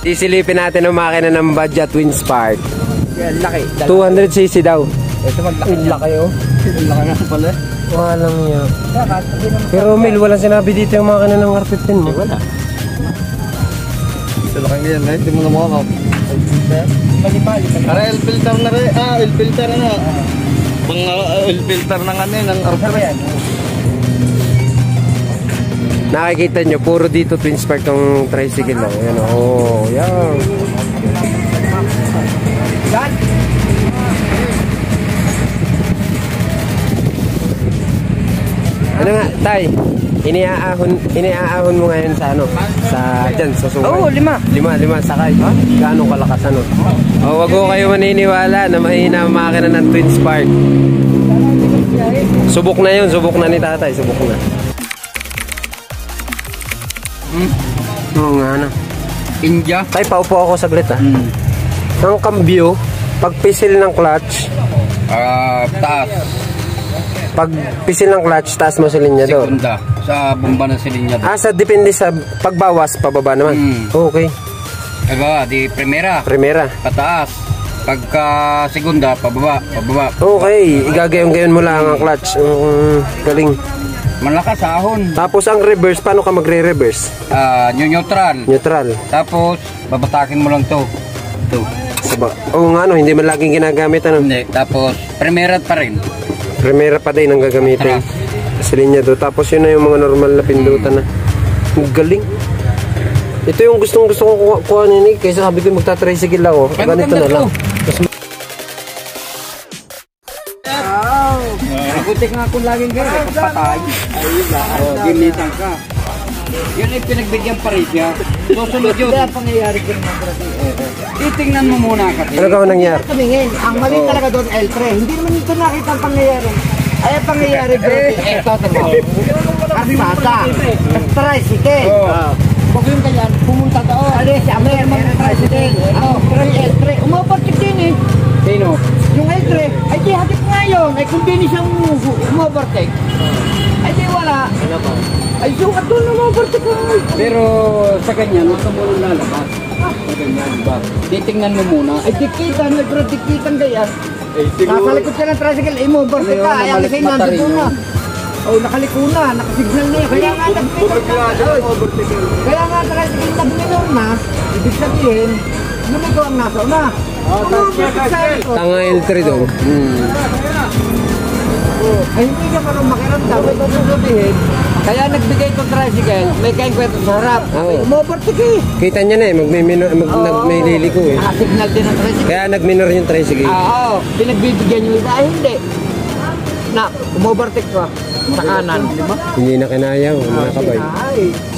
Sisilipin natin ang makina ng Badja Twin Spark. Yan, laki. 200cc daw. Ito maglaki oh. Laki nga pala. Walang yan. Pero Mel, walang sinabi dito yung makina ng R15 mo. Wala. Ito laki nga yan, hindi mo na makakap. Mali-mali. Para oil filter na rin. Oil filter na. Mga oil filter na nga ng R15. Nakikita nyo, puro dito Twin Spark ng tricycle lang. Ayan o. Oh, yan. Ano nga, Tay? Iniaahon mo ngayon sa ano? Dyan, sa sungay. Oo, 5. 5 sakay. Ha? Gaano kalakas ano? O, wag ko kayo maniniwala na mahina ang makina ng Twin Spark. Subok na yun, subok na ni Tatay, subok na. Oo nga ano. India. Tay, paupo ako saglit ha. Ang cambio, pag pisil ng clutch, Taas. pag pisil ng clutch, taas mo silinya doon. Segunda. Sa bomba ng silinya doon. Sa depende sa pagbawas, pababa naman. Okay. Aba, di primera. Primera. Pataas. Pagka segunda, pababa. Okay, igagayon-gayon mo lang ang clutch. Galing. Malakas ahon. Tapos ang reverse, paano ka magre-reverse? Neutral. Neutral. Tapos, babatakin mo lang to. Oo nga no, hindi man laging ginagamit ano. Hindi. Tapos, primera pa rin. Primera pa din ang gagamitin. Sa linya do. Tapos yun na yung mga normal na pindutan na. Ang galing. Ito yung gustong ko kuha nini. Kaysa sabi ko magta-tricycle ako. Ganito na lang. Nagutik nga kung laging gano'n. Patay. Ayun ba? Gimitan ka. Yun ay pinagbigyan pa rin siya. Susunod yun. Kaya pangyayari ko naman para titingnan mo muna kasi. Ano ka nangyari? Ang mali talaga doon, L3. Hindi naman ito nakita ang pangyayari. Ay, ang pangyayari bro. Ito, Arsata. Tricycle. Huwag yung ganyan, pumunta doon. Alis, may tricycle. Pero yung L3, umapartik din eh. Sino? Yung L3, ay di hatip nga yun. Ay kung din siyang umapartik. Ay di wala. Ay sukat doon umapartik ko. Pero sa ganyan, gusto mo nang lalabas. Sa ganyan, diba? Titingnan mo muna. Ay dikitan, nagro-dikitan ganyan. Nasa likod ka ng tricycle, ay umapartik ka. Ay ang isa'y nandito na. Oh, nakaliko na, nakasignal na yun. Kaya nga tricycle nag-minor na, ibig sabihin, lumito ang nasa una. Tanga L3 doon. Ay hindi ka parang makiramdam, may sasabihin. Kaya nagbigay itong tricycle, may kain kwento sa harap. Umapartik eh. Kita niya na eh, may liliko eh. Signal din ang tricycle. Kaya nag-minor yung tricycle. Oo, pinagbibigyan nyo ito. Ay hindi. Na, umapartik ka sa kanan. Hindi na kinaya, nakabay. Ay.